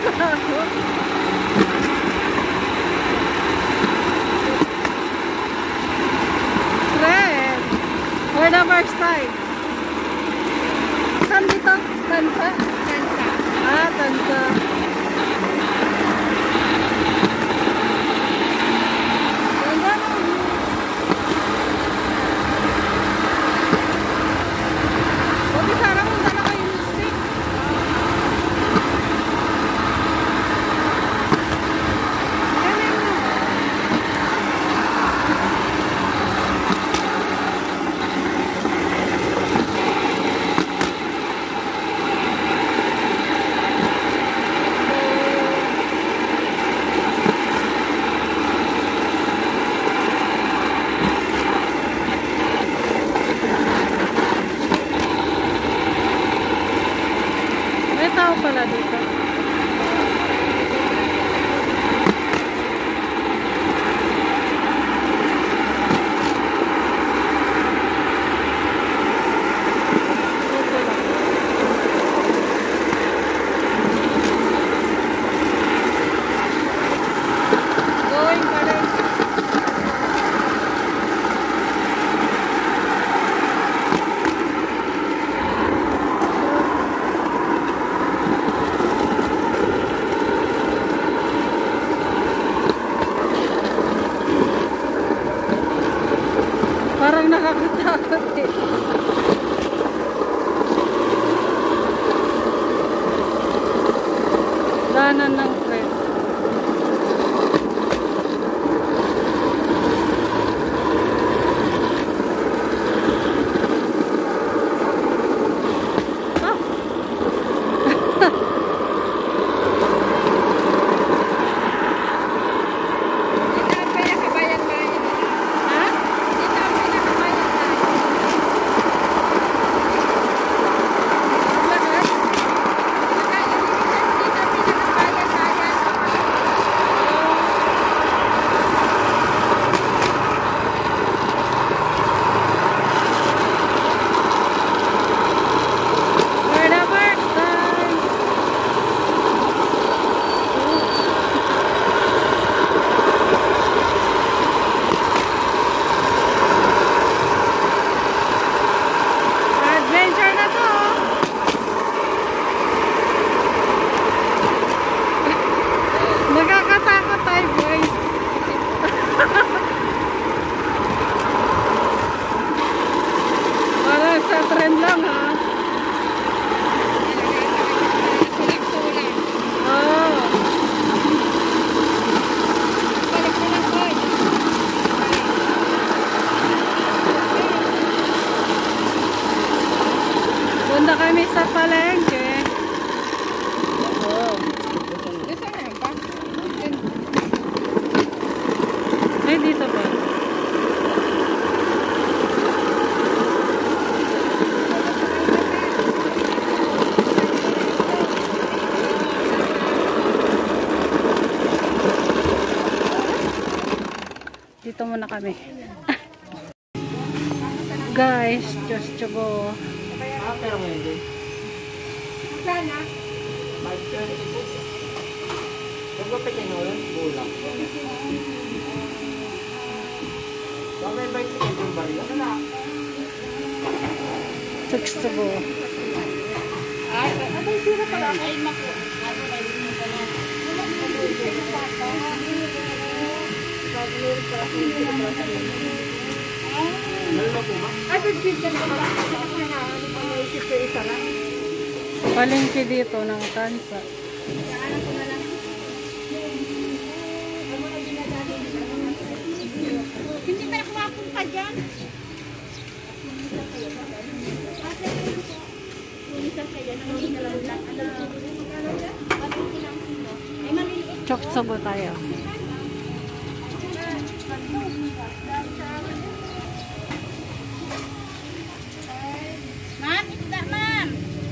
Red. For the first time. Saan dito? Tansa? Tansa. Ah, Tansa. Tao pala dito. Going pa rin. Parang nakakatakot eh. Daanan ng tren. Nakakatakot tayo guys. Parang sa trend lang ha. Oh. Punta kami sa palengke. Oh. Ay, dito ba? Dito muna kami. Guys, just to go. Pero mo hindi. Sana. Nagpapit na ulan? Bulang. May bicycle yung baril. Ano na? Just to go. Ay, ano yung sira pala? Ay, mako. Ano ba yung sira pala? Wala mo yung sira pala. Pag-lure pala kung sira pala sa inyo. Lalo po ba? Ay, pag-sira pala. Ano pa may isip ko isa lang? Palengke dito ng Tansa. Ano ko na lang? Hindi na kumapunta dyan. Choksogo tayo. Ma'am, isda ma'am.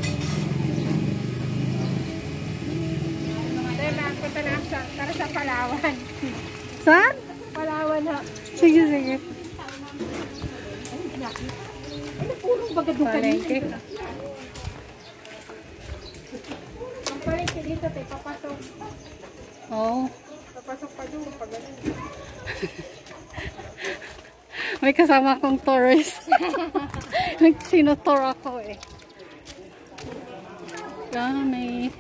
Punta na para sa Palawan. Saan? Palawan na. Sige, sige. Ano purong baga doon kanina? Palengke. Ang palengke dito. dito, tayo papasok. Oh. Papasok pa doon, pag ganun. May kasama akong tourist. Nagsinutor ako eh. May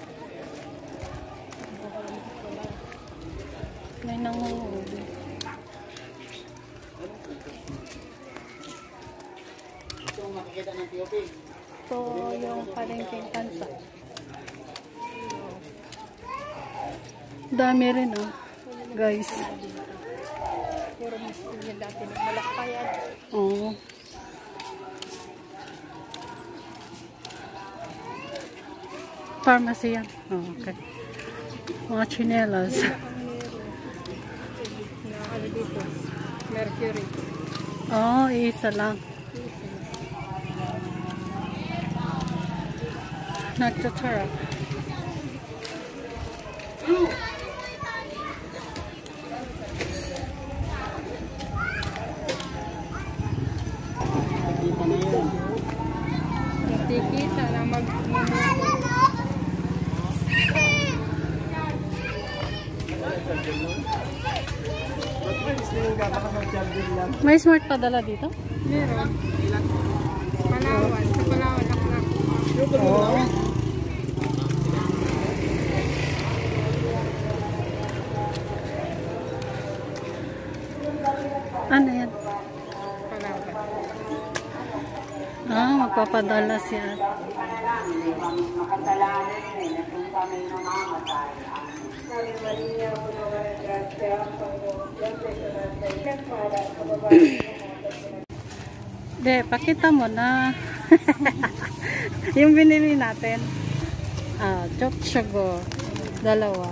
nangungulit. Ito ang makikita ng POP. Ito yung palengking tansa. Dami rin oh. Guys. Puro mismo niya dati ng malakpayan. Oo. Pharmacy yan. Oh, okay. Mga chinelas. Ano dito? Mercury. Oh, isa lang. Nagtatsara. Nakikita na yun. Nakikita na May smart padala dito? meron. Palawan. Sa Palawan ako na. Oo. Ano yan? Palawan. Ah, magpapadala siya. De, pakita mo na. Yung binili natin. Ah, chokchogo. Dalawa.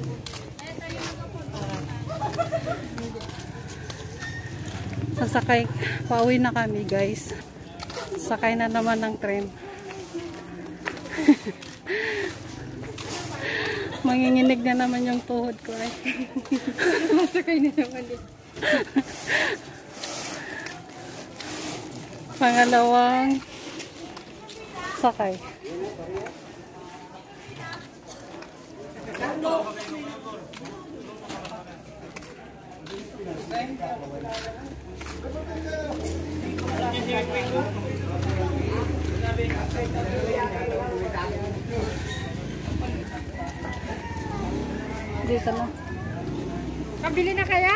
Sasakay. Pauwi na kami, guys. Sakay na naman ng tren. Manginginig na naman yung tuhod ko eh. Masakay na naman eh. Pangalawang sakay. Dito na. Kabili na kaya?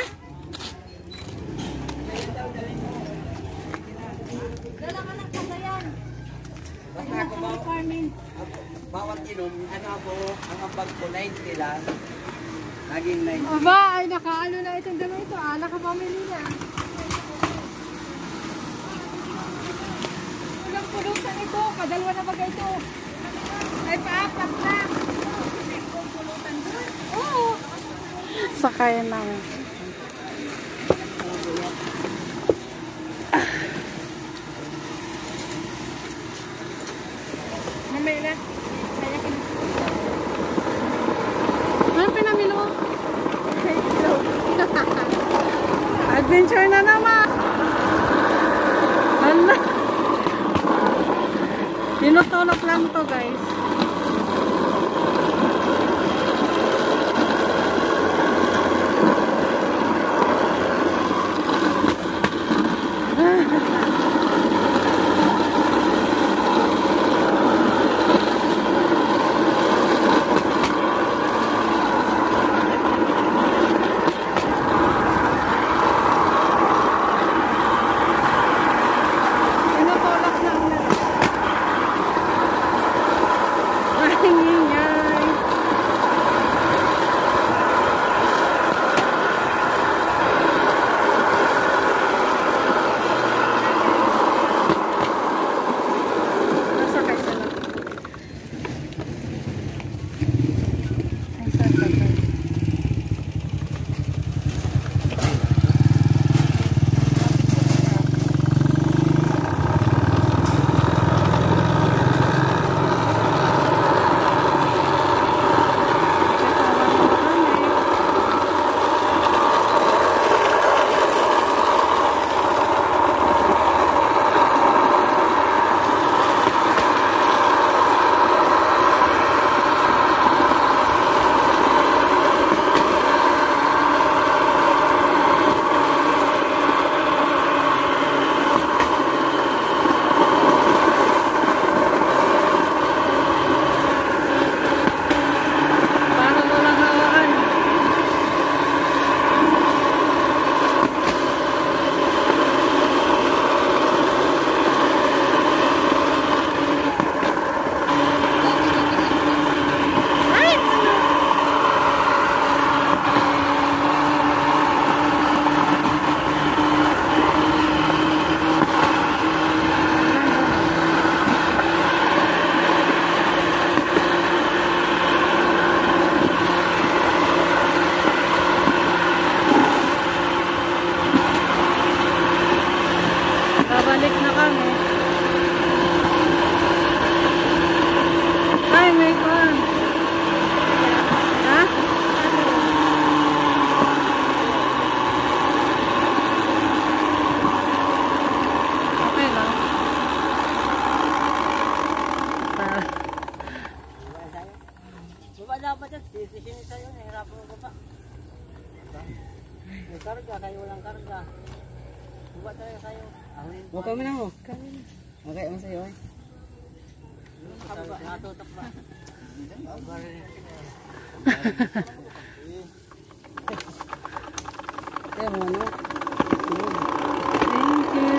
Dala ka ng kasayan. Basta ako bawat inom, ano ako, ang ambag ko 90 lang. Naging 90. Aba, ay nakaano na itong dalawa ito. Nakapamili na. Walang pulutan ito. Kadalwa na bagay ito. Ay, paapat na. Pulutan doon. Oo. Sakay ng Mamaya na. Kaya ka na. ano pinamili mo? Adventure na naman! Hala! Tinutulog lang to, guys. Tinutulog lang na. Ay, ingay. Babalik na kami. Ay, may kwan. Ha? Okay lang. Baba dapat yan. Decision sa'yo. Nahirapan mo baba. May karga. Kayo walang karga. Baba tayo kayo. Huwag kami na mo. Okay, ano sa'yo eh? Natutok ba? Kaya mo ano? Thank you.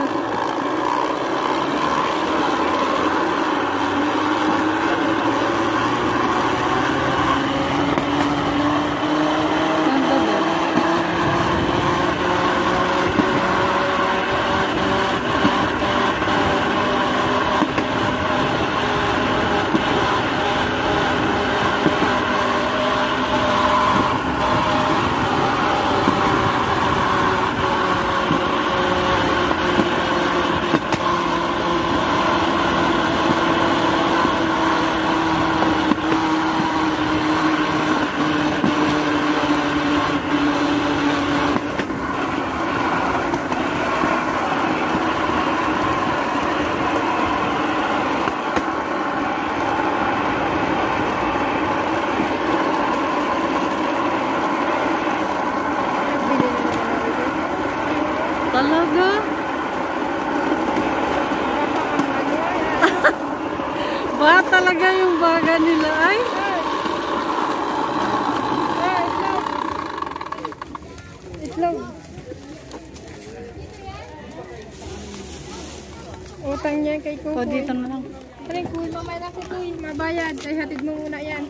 Ganda din. Talaga? Ba talaga yung baga nila ay? Itlog. Utang niya kay Kukoy. O dito na lang. Pare, Kuy, mamaya na si Kuy. Mabayad. Ay, hatid mo muna yan.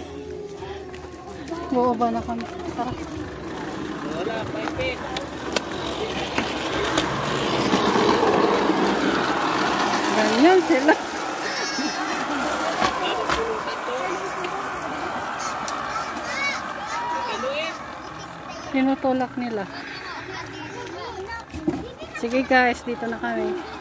Oo ba na kami? Tara. Wala, paipit. Ganyan sila. Tinutulak nila. Sige guys, dito na kami.